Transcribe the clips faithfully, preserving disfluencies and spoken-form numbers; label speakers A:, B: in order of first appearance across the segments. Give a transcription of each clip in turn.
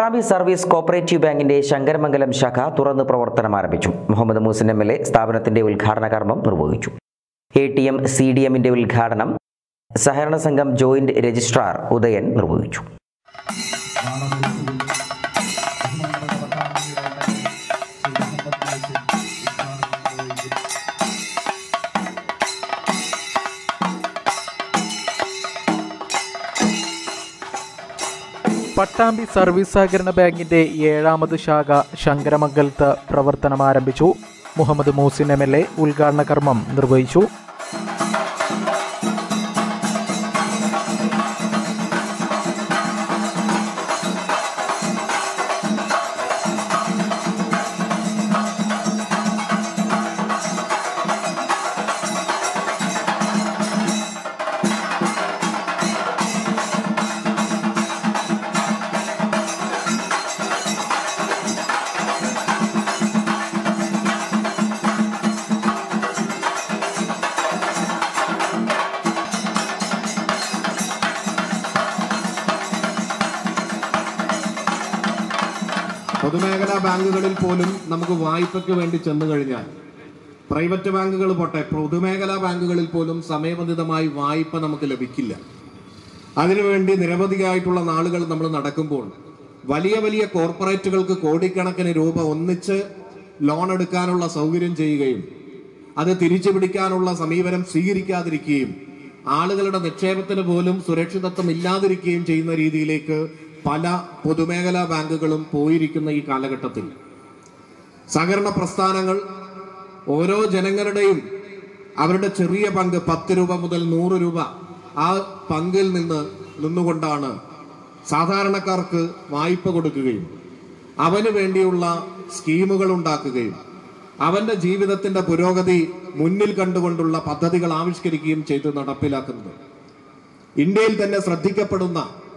A: Pattambi service cooperative ബാങ്കിന്റെ ശങ്കരമംഗലം ശാഖ തുറന്ന് പ്രവർത്തനം ആരംഭിച്ചു. Muhammad Moosin M L A സ്ഥാപനത്തിന്റെ ഉദ്ഘാടന കർമ്മം നിർവഹിച്ചു. A T M C D M ഉദ്ഘാടനം സഹകരണ സംഘം ജോയിന്റ് രജിസ്ട്രാർ ഉദയൻ നിർവഹിച്ചു.
B: പട്ടാമ്പി സർവീസ് സഹകരണ ബാങ്കിന്റെ ഏഴാമത് ശാഖ ശങ്കരമംഗലത്ത് പ്രവർത്തനം ആരംഭിച്ചു. Muhammad Moosin M L A ഉദ്ഘാടന കർമ്മം നിർവഹിച്ചു.
C: പൊതുമേഖലാ ബാങ്കുകളിൽ പോലും നമുക്ക് വായ്പയ്ക്ക് വേണ്ടി ചെന്നു കഴിഞ്ഞാൽ, പ്രൈവറ്റ് ബാങ്കുകൾ പോട്ടെ, പൊതുമേഖലാ ബാങ്കുകളിൽ പോലും സമയബന്ധിതമായി വായ്പ നമുക്ക് ലഭിക്കില്ല. അതിനുവേണ്ടി നിരവധിയായിട്ടുള്ള നാളുകൾ നമ്മൾ നടക്കുമ്പോൾ വലിയ വലിയ കോർപ്പറേറ്റുകൾക്ക് കോടിക്കണക്കിന് രൂപ ഒന്നിച്ച് ലോൺ എടുക്കാനുള്ള സൗകര്യം ചെയ്യുകയും അത് തിരിച്ചു പിടിക്കാനുള്ള സമീപനം സ്വീകരിക്കാതിരിക്കുകയും ആളുകളുടെ നിക്ഷേപത്തിന് പോലും സുരക്ഷിതത്വം ഇല്ലാതിരിക്കുകയും ചെയ്യുന്ന രീതിയിലേക്ക് പല പൊതുമേഖലാ ബാങ്കുകളും പോയിരിക്കുന്ന ഈ കാലഘട്ടത്തിൽ സഹകരണ പ്രസ്ഥാനങ്ങൾ ഓരോ ജനങ്ങളുടെയും അവരുടെ ചെറിയ പങ്ക് പത്ത് രൂപ മുതൽ നൂറ് രൂപ ആ പങ്കിൽ നിന്ന് നിന്നുകൊണ്ടാണ് സാധാരണക്കാർക്ക് വായ്പ കൊടുക്കുകയും അവന് വേണ്ടിയുള്ള സ്കീമുകൾ ഉണ്ടാക്കുകയും അവന്റെ ജീവിതത്തിന്റെ പുരോഗതി മുന്നിൽ കണ്ടുകൊണ്ടുള്ള പദ്ധതികൾ ആവിഷ്കരിക്കുകയും ചെയ്ത് നടപ്പിലാക്കുന്നത്. ഇന്ത്യയിൽ തന്നെ ശ്രദ്ധിക്കപ്പെടുന്ന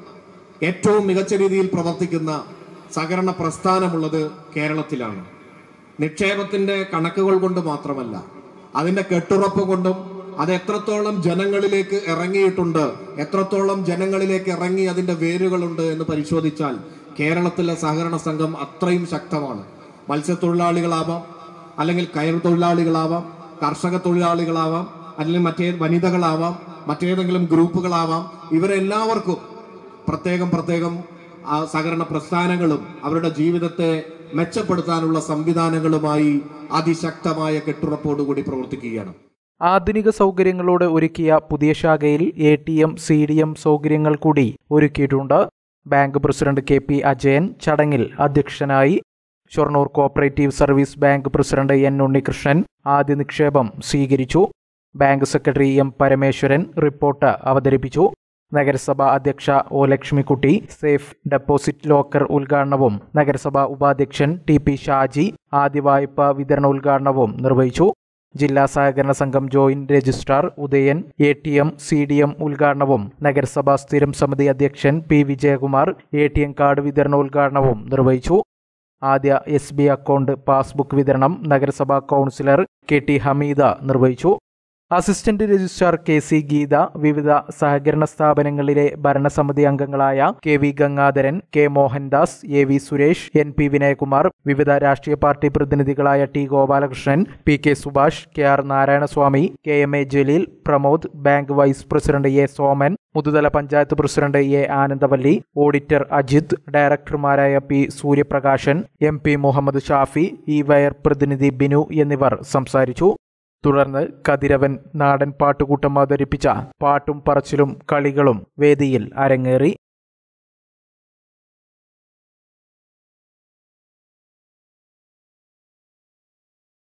C: ഏറ്റവും മികച്ച രീതിയിൽ പ്രവർത്തിക്കുന്ന സഹകരണ പ്രസ്ഥാനമുള്ളത് കേരളത്തിലാണ്. നിക്ഷേപത്തിന്റെ കണക്കുകൾ കൊണ്ട് മാത്രമല്ല, അതിന്റെ കെട്ടുറപ്പ് കൊണ്ടും അത് എത്രത്തോളം ജനങ്ങളിലേക്ക് ഇറങ്ങിയിട്ടുണ്ട്, എത്രത്തോളം ജനങ്ങളിലേക്ക് ഇറങ്ങി അതിന്റെ വേരുകളുണ്ട് എന്ന് പരിശോധിച്ചാൽ കേരളത്തിലെ സഹകരണ സംഘം അത്രയും ശക്തമാണ്. മത്സ്യത്തൊഴിലാളികളാവാം, അല്ലെങ്കിൽ കയർ തൊഴിലാളികളാവാം, കർഷക തൊഴിലാളികളാവാം, അല്ലെങ്കിൽ മറ്റേ വനിതകളാവാം, മറ്റേതെങ്കിലും ഗ്രൂപ്പുകളാവാം, ഇവരെല്ലാവർക്കും പ്രത്യേകം പ്രത്യേകം സഹകരണ പ്രസ്ഥാനങ്ങളും അവരുടെ ജീവിതത്തെ മെച്ചപ്പെടുത്താനുള്ള സംവിധാനങ്ങളുമായി അതിശക്തമായ കെട്ടുറപ്പോടുകൂടി പ്രവർത്തിക്കുകയാണ്.
B: ആധുനിക സൗകര്യങ്ങളോട് ഒരുക്കിയ പുതിയ ശാഖയിൽ A T M C D M സൗകര്യങ്ങൾ കൂടി ഒരുക്കിയിട്ടുണ്ട്. Bank president K P Ajayan ചടങ്ങിൽ അധ്യക്ഷനായി. Shoranur cooperative service bank president N Unnikrishnan ആദ്യ നിക്ഷേപം സ്വീകരിച്ചു. Bank secretary M Parameswaran report അവതരിപ്പിച്ചു. നഗരസഭാ അധ്യക്ഷ O Lakshmikutty safe deposit locker ഉദ്ഘാടനവും നഗരസഭാ ഉപാധ്യക്ഷൻ ടി പി ഷാജി ആദ്യ വായ്പ വിതരണ ഉദ്ഘാടനവും നിർവഹിച്ചു. ജില്ലാ സഹകരണ സംഘം joint registrar Udayan A T M C D M ഉദ്ഘാടനവും നഗരസഭാ സ്ഥിരം സമിതി അധ്യക്ഷൻ P Vijayakumar A T M card വിതരണ ഉദ്ഘാടനവും നിർവഹിച്ചു. ആദ്യ എസ് ബി അക്കൗണ്ട് പാസ്ബുക്ക് വിതരണം നഗരസഭാ കൗൺസിലർ കെ ടി ഹമീദ നിർവഹിച്ചു. Assistant registrar K C Geetha, വിവിധ സഹകരണ സ്ഥാപനങ്ങളിലെ ഭരണസമിതി അംഗങ്ങളായ K V Gangadharan, K Mohandas, A V Suresh, N P Vinayakumar, വിവിധ രാഷ്ട്രീയ പാർട്ടി പ്രതിനിധികളായ T Gopalakrishnan, P K Subhash, K R Narayanaswamy, K M A Jaleel, Pramod, bank vice president A Soman, Muthuthala panchayat president A Anandavalli, auditor Ajith, ഡയറക്ടർമാരായ P Suryaprakashan, M P Muhammad Shafi, E wire പ്രതിനിധി ബിനു എന്നിവർ സംസാരിച്ചു. തുടർന്ന് കതിരവൻ നാടൻ പാട്ടുകൂട്ടം അവതരിപ്പിച്ച പാട്ടും പറച്ചിലും കളികളും വേദിയിൽ അരങ്ങേറി.